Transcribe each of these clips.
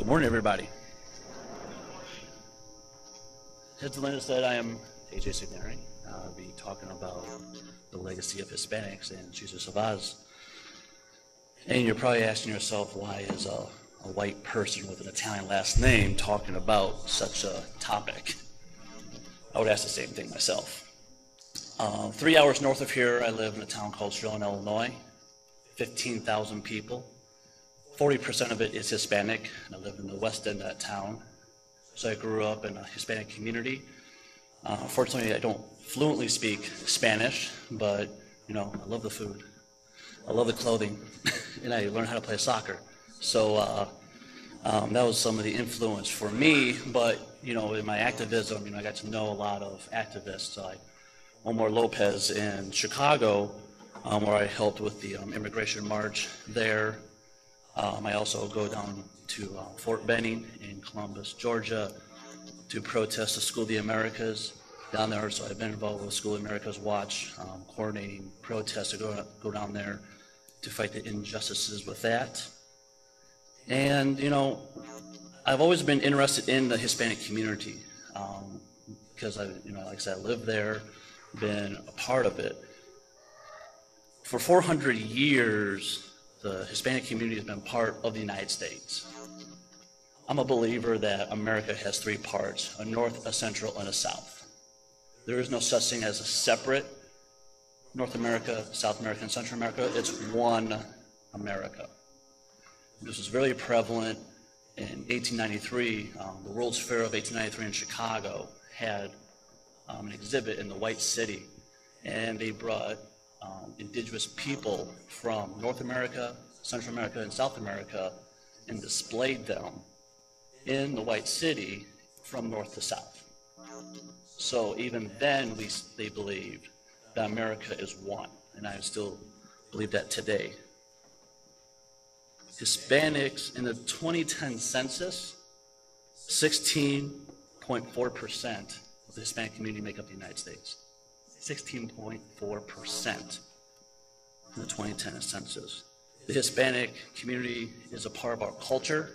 Morning, everybody. As Linda said, I am AJ Signeri. I'll be talking about the legacy of Hispanics in Jesus of Oz. And you're probably asking yourself, why is a white person with an Italian last name talking about such a topic? I would ask the same thing myself. 3 hours north of here, I live in a town called Sterling, Illinois. 15,000 people. 40% of it is Hispanic, and I live in the west end of that town. So I grew up in a Hispanic community. Fortunately, I don't fluently speak Spanish, but I love the food. I love the clothing, and I learned how to play soccer. So that was some of the influence for me, but in my activism, I got to know a lot of activists like Omar Lopez in Chicago, where I helped with the immigration march there. I also go down to Fort Benning in Columbus, Georgia, to protest the School of the Americas down there. So I've been involved with School of the Americas Watch, coordinating protests to go down there to fight the injustices with that. And I've always been interested in the Hispanic community because like I said, I live there, been a part of it. For 400 years, the Hispanic community has been part of the United States. I'm a believer that America has three parts: a north, a central, and a south. There is no such thing as a separate North America, South America, and Central America. It's one America. This was very prevalent in 1893. The World's Fair of 1893 in Chicago had an exhibit in the White City, and they brought indigenous people from North America, Central America, and South America and displayed them in the White City from north to south. So even then they believed that America is one, and I still believe that today. Hispanics in the 2010 census, 16.4% of the Hispanic community make up the United States. 16.4% in the 2010 census. The Hispanic community is a part of our culture,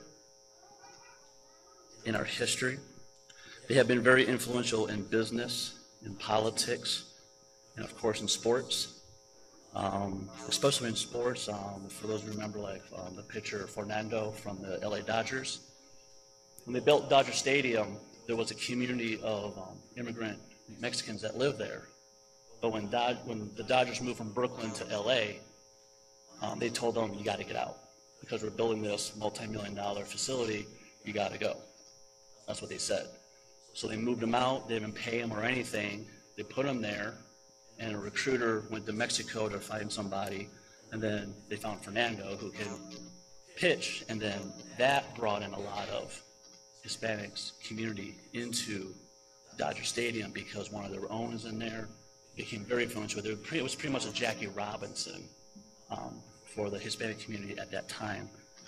in our history. They have been very influential in business, in politics, and of course in sports. Especially in sports, for those who remember the pitcher Fernando from the LA Dodgers. When they built Dodger Stadium, there was a community of immigrant Mexicans that lived there. But when the Dodgers moved from Brooklyn to LA, they told them, you got to get out because we're building this multi-million-dollar facility, you got to go. That's what they said. So they moved them out, they didn't pay them or anything, they put them there, and a recruiter went to Mexico to find somebody, and then they found Fernando who could pitch, and then that brought in a lot of Hispanics community into Dodger Stadium because one of their own is in there. Became very influential. It was pretty much a Jackie Robinson for the Hispanic community at that time.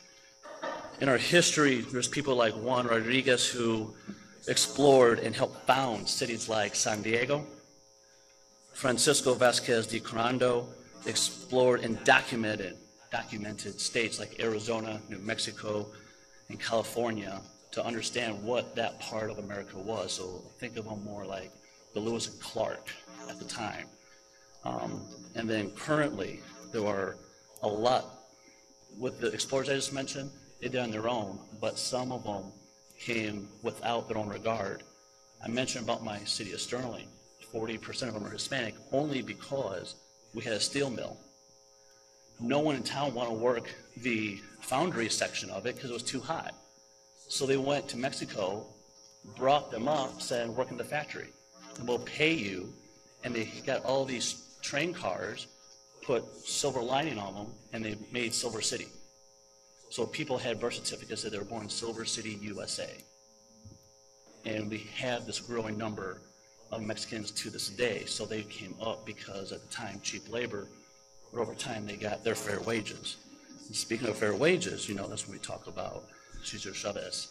In our history, there's people like Juan Rodriguez who explored and helped found cities like San Diego. Francisco Vasquez de Corando explored and documented states like Arizona, New Mexico, and California to understand what that part of America was. So think of them more like the Lewis and Clark at the time. And then currently, there are a lot, with the explorers I just mentioned, they did on their own, but some of them came without their own regard. I mentioned about my city of Sterling. 40% of them are Hispanic only because we had a steel mill. No one in town wanted to work the foundry section of it because it was too hot. So they went to Mexico, brought them up, said, work in the factory, and we'll pay you. And they got all these train cars, put silver lining on them, and they made Silver City. So people had birth certificates that they were born in Silver City, USA. And we have this growing number of Mexicans to this day. So they came up because at the time, cheap labor, but over time they got their fair wages. And speaking of fair wages, that's when we talk about Cesar Chavez.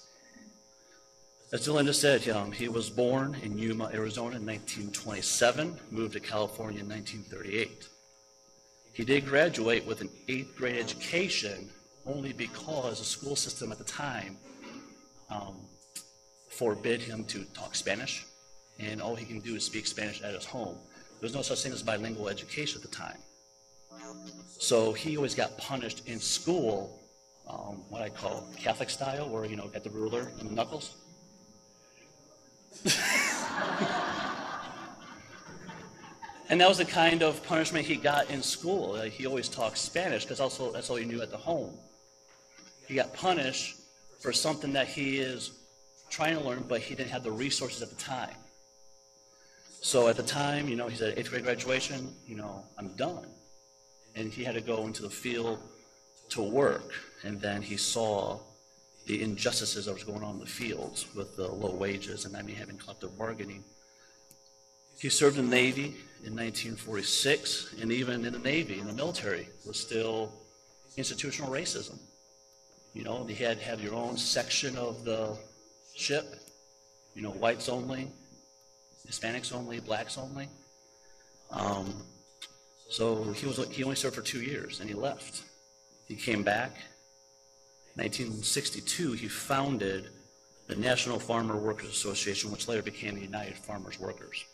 As Delinda said, he was born in Yuma, Arizona in 1927, moved to California in 1938. He did graduate with an 8th grade education only because the school system at the time um, forbid him to talk Spanish, and all he can do is speak Spanish at his home. There was no such thing as bilingual education at the time. So he always got punished in school, what I call Catholic style, where, got the ruler and the knuckles. And that was the kind of punishment he got in school. He always talked Spanish because also that's all he knew at the home. He got punished for something that he is trying to learn, but he didn't have the resources at the time. So at the time, he said 8th grade graduation, I'm done. And he had to go into the field to work. And then he saw the injustices that was going on in the fields with the low wages and having collective bargaining. He served in the Navy in 1946, and even in the Navy, in the military, was still institutional racism. You had to have your own section of the ship, whites only, Hispanics only, blacks only. So he only served for 2 years, and he left. He came back. 1962, he founded the National Farmer Workers Association, which later became the United Farmers Workers.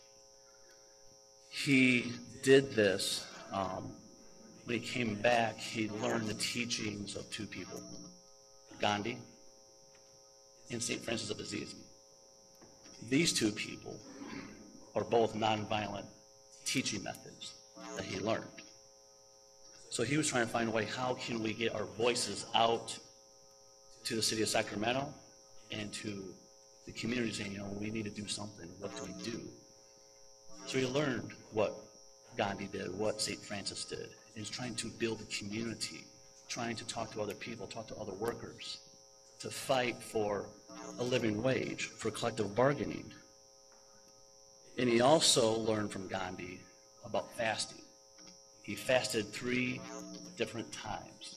He did this. When he came back, he learned the teachings of two people, Gandhi and St. Francis of Assisi. These two people are both nonviolent teaching methods that he learned. So he was trying to find a way, how can we get our voices out to the city of Sacramento and to the community, saying, we need to do something. What do we do? So he learned what Gandhi did, what St. Francis did. He was trying to build a community, trying to talk to other people, talk to other workers, to fight for a living wage, for collective bargaining. And he also learned from Gandhi about fasting. He fasted 3 different times: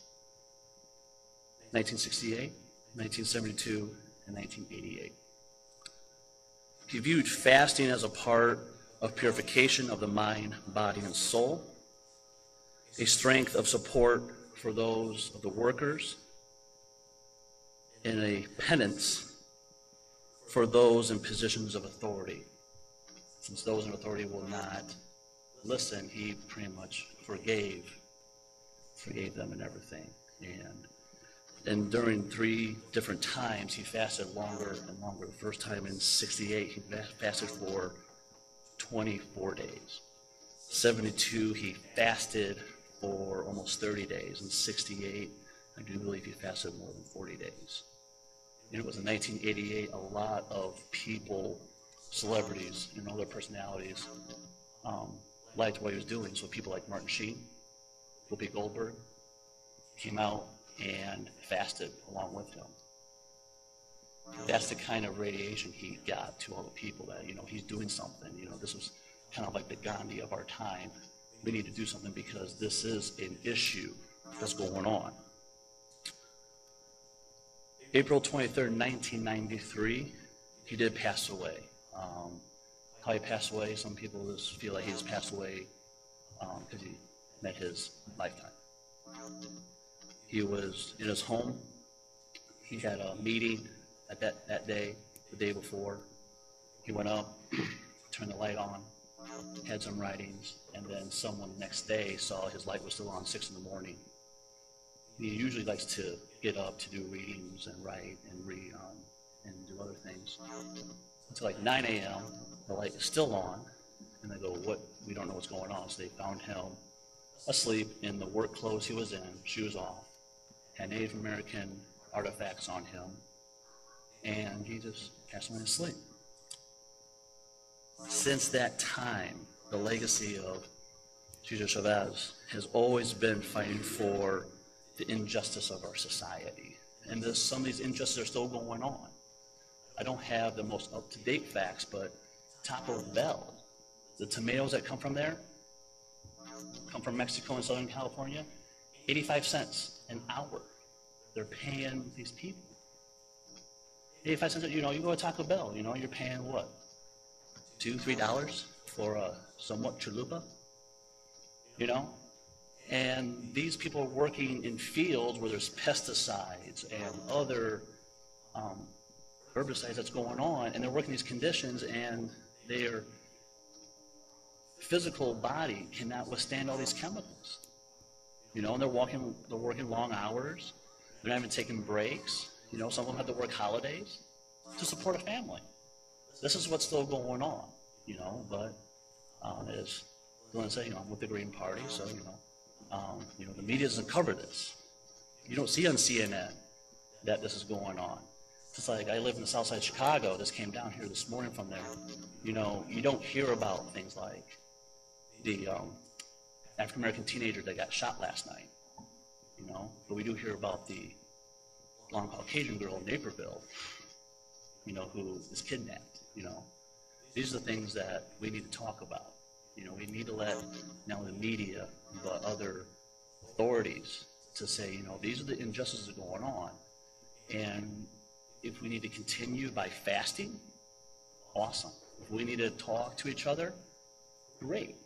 1968, 1972, and 1988. He viewed fasting as a part of purification of the mind, body, and soul, a strength of support for those of the workers, and a penance for those in positions of authority. Since those in authority will not listen, he pretty much forgave them and everything. And during 3 different times, he fasted longer and longer. The first time in 68, he fasted for 24 days. 72, he fasted for almost 30 days. In 68, I do believe he fasted more than 40 days. And it was in 1988, a lot of people, celebrities, and other personalities liked what he was doing. So people like Martin Sheen, Whoopi Goldberg, came out and fasted along with him. That's the kind of radiation he got to all the people that, he's doing something. This was kind of like the Gandhi of our time. We need to do something because this is an issue that's going on. April 23rd, 1993, he did pass away. How he passed away, some people just feel like he just passed away because he met his lifetime. He was in his home. He had a meeting at that day, the day before. He went up, turned the light on, had some writings, and then someone the next day saw his light was still on 6 in the morning. He usually likes to get up to do readings and write and read and do other things. Until like 9 a.m., the light is still on, and they go, we don't know what's going on. So they found him asleep in the work clothes he was in, shoes off, had Native American artifacts on him, and he just passed away in his sleep. Since that time, the legacy of Cesar Chavez has always been fighting for the injustice of our society. And some of these injustices are still going on. I don't have the most up-to-date facts, but Taco Bell, the tomatoes that come from there, come from Mexico and Southern California, 85 cents an hour. They're paying these people. 85 cents, you go to Taco Bell, you're paying what? $2, $3 for a somewhat chalupa? And these people are working in fields where there's pesticides and other herbicides that's going on, and they're working these conditions, and their physical body cannot withstand all these chemicals. You know, and they're working long hours. They're not even taking breaks. You know, some of them have to work holidays to support a family. This is what's still going on, you know, but as Glenn said, you know, I'm with the Green Party, so, you know, the media doesn't cover this. You don't see on CNN that this is going on. Just like I live in the south side of Chicago, this came down here this morning from there. You know, you don't hear about things like the African-American teenager that got shot last night, you know, but we do hear about the blonde Caucasian girl in Naperville, you know, who is kidnapped, you know. These are the things that we need to talk about. You know, we need to let not only the media, but other authorities to say, you know, these are the injustices going on. And if we need to continue by fasting, awesome. If we need to talk to each other, great.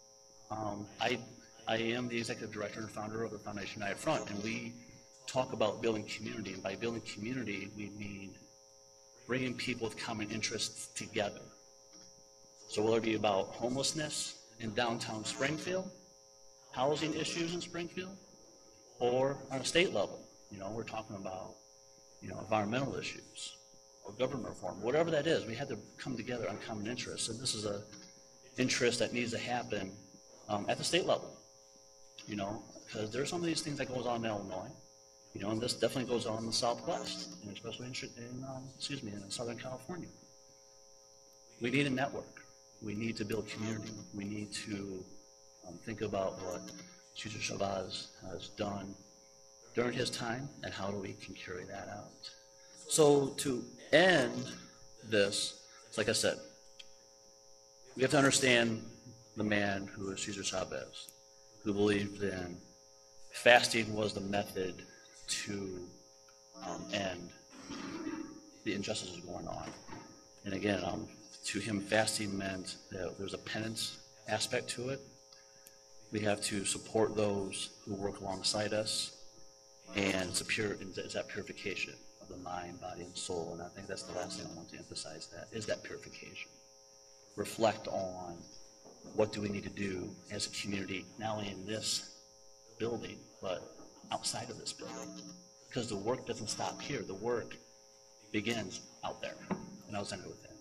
I am the executive director and founder of the Foundation United Front, and we talk about building community. And by building community, we mean bringing people with common interests together. So will it be about homelessness in downtown Springfield, housing issues in Springfield, or on a state level? You know, we're talking about, you know, environmental issues or government reform, whatever that is. We have to come together on common interests, and this is a interest that needs to happen at the state level. You know, because there's some of these things that goes on in Illinois, you know, and this definitely goes on in the Southwest, and especially in Southern California. We need a network. We need to build community. We need to think about what Cesar Chavez has done during his time and how we can carry that out. So to end this, like I said, we have to understand the man who is Cesar Chavez, who believed in fasting was the method to end the injustices going on. And again, to him, fasting meant that there's a penance aspect to it. We have to support those who work alongside us, and it's that purification of the mind, body, and soul. And I think that's the last thing I want to emphasize, that is that purification. Reflect on what do we need to do as a community, not only in this building, but outside of this building. Because the work doesn't stop here. The work begins out there. And I'll end it with that.